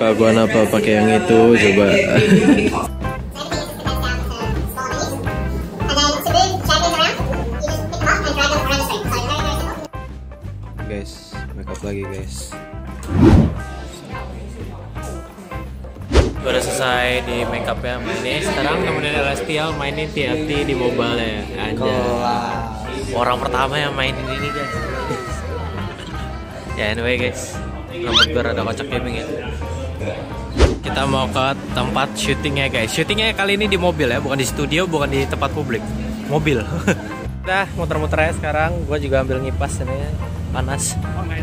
Kagak apa pakai yang itu coba. Guys, makeup lagi guys. Udah selesai di makeup ya ini. Sekarang nemenin Celestial mainin TFT di mobile ya. Orang pertama yang mainin ini guys. Ya anyway guys, rambut gue rada kocak gaming ya. Kita mau ke tempat syutingnya guys. Syutingnya kali ini di mobil ya, bukan di studio, bukan di tempat publik. Mobil. Udah muter-muter ya sekarang. Gue juga ambil ngipas ini ya. Panas.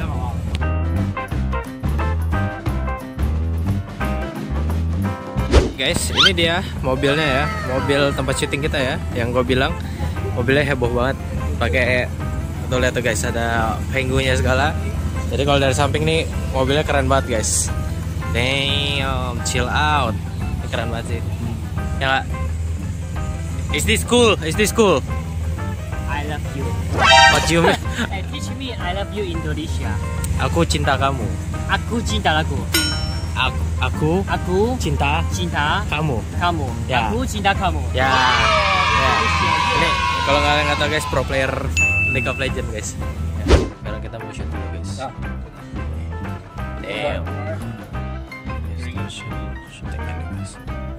Guys, ini dia mobilnya ya, mobil tempat syuting kita ya. Yang gue bilang mobilnya heboh banget. Pakai tuh lihat tuh guys, ada pengunya segala. Jadi kalau dari samping nih mobilnya keren banget guys. Damn, chill out. Ini keren banget sih. Ya nggak? Is this cool? Is this cool? I love you. What you mean? Teach me I love you Indonesia. Aku cinta kamu. Aku cinta lagu. Aku cinta kamu. Ya. Aku cinta kamu. Ya. Ini kalau kalian nggak tahu guys, pro player League of Legends guys. Ya. Sekarang kita mau shoot dulu guys. Damn. Shooting ini guys.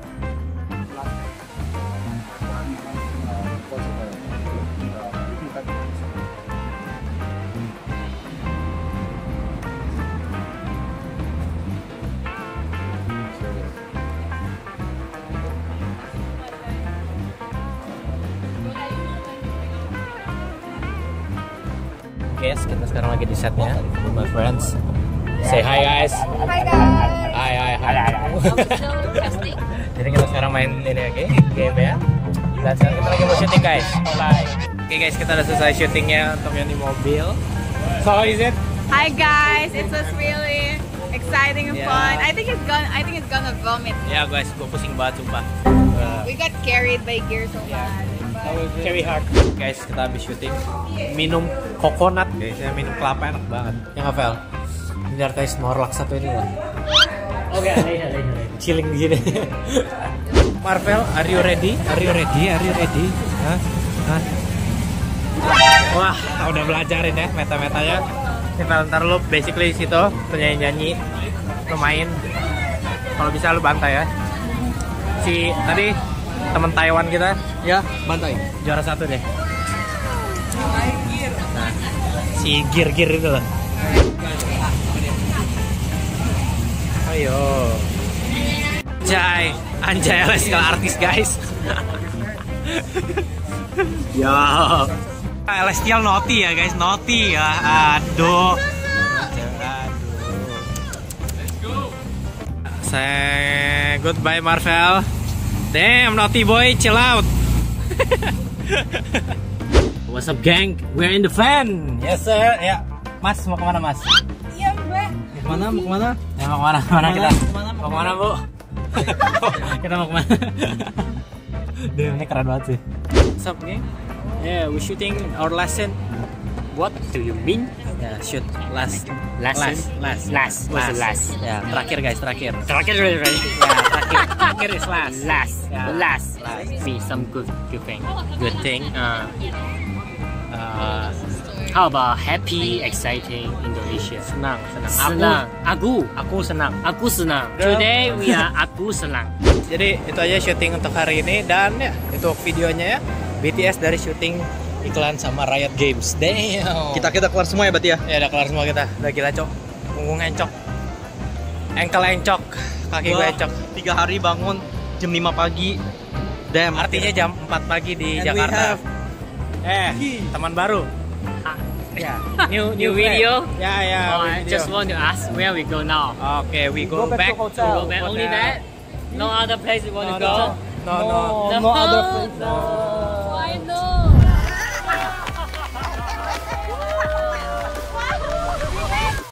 Guys, kita sekarang lagi di setnya with my friends. Say hi guys. Hi guys. Hi. Jadi kita sekarang main ini oke, game ya. Dan sekarang kita lagi mau syuting guys. Oke guys, kita udah selesai syutingnya untuk yang di mobil. So how is it? Hi guys, it was really exciting and fun. I think it's gonna vomit. Ya guys, gue pusing banget sumpah. We got carried by gear so bad. Very hard. Guys, kita habis syuting. Minum coconut guys, ya minum kelapa enak banget. Ya nggak Vel? Ini artinya Snorlax satu ini lah. Oke, later. Chilling di sini. Marvel, are you ready? Are you ready? Hah? Wah, udah belajarin ya meta-metanya. Ntar lu basically situ nyanyi, lu main. Kalau bisa lu bantai ya. Si tadi temen Taiwan kita ya bantai juara 1 deh. Nah, si gear itu loh. Ayo. Anjay Celestial artis guys. Yo. Celestial naughty ya guys, naughty ya. Aduh. Say goodbye Marvel. Damn, naughty boy, chill out. What's up gang? We're in the van. Yes sir. Ya, Mas mau kemana Mas? Iya mbak. Mau kemana? Ya mau kemana kita? Mau kemana Bu? Kita mau kemana? Damn, ini keren banget sih. What's up gang? Yeah, we're shooting our lesson. What do you mean? Ya, shoot last. Ya, terakhir guys, terakhir. Terakhir. Ya, terakhir is last. Last. Be some good thing. Good thing. How about happy, exciting Indonesia? Senang. Aku senang. Today we are aku senang. Jadi itu aja syuting untuk hari ini dan ya itu videonya ya. BTS dari syuting iklan sama Riot Games. Damn. Kita keluar semua ya berarti ya? Ya udah kelar semua kita. Udah gila cok. Punggung encok. Ankle encok. Kaki gue encok. 3 hari bangun jam 5 pagi. Damn. Artinya jam 4 pagi di Jakarta. Teman baru. Ya. New video. Ya. Oh, I just want to ask where we go now. Okay, we go back to Go back only that. No other place you want to go. No other place.